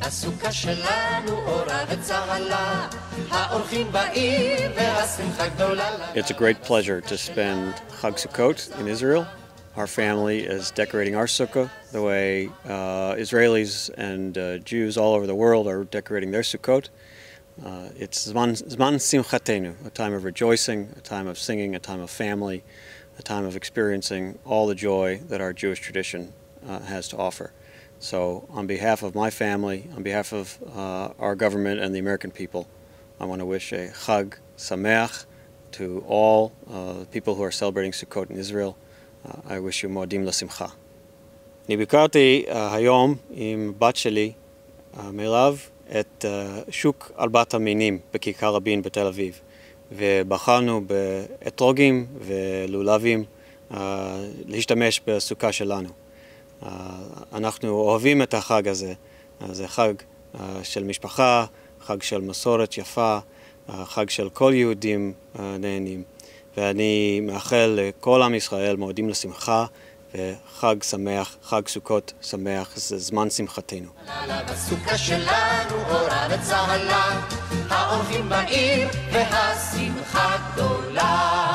הסוכה שלנו אורה וצהלה, האורחים באים והשמחה גדולה. It's a great pleasure to spend Chag Sukkot in Israel. Our family is decorating our sukkah the way Israelis and Jews all over the world are decorating their sukkot. It's Zman Simchatenu, a time of rejoicing, a time of singing, a time of family, a time of experiencing all the joy that our Jewish tradition has to offer. So on behalf of my family, on behalf of our government and the American people, I want to wish a Chag Sameach to all people who are celebrating Sukkot in Israel. I wish you Moadim L'Simcha. אני ביקרתי היום עם בת שלי, מירב, את שוק ארבעת המינים בכיכר רבין בתל אביב. ובחרנו באתרוגים ולולבים להשתמש בסוכה שלנו. אנחנו אוהבים את החג הזה. זה חג של משפחה, חג של מסורת יפה, חג של כל יהודים נהנים. ואני מאחל לכל עם ישראל מועדים לשמחה וחג שמח, חג סוכות שמח, זה זמן שמחתנו. בסוכה שלנו אורה וצהלה, האורחים באים והשמחה גדולה.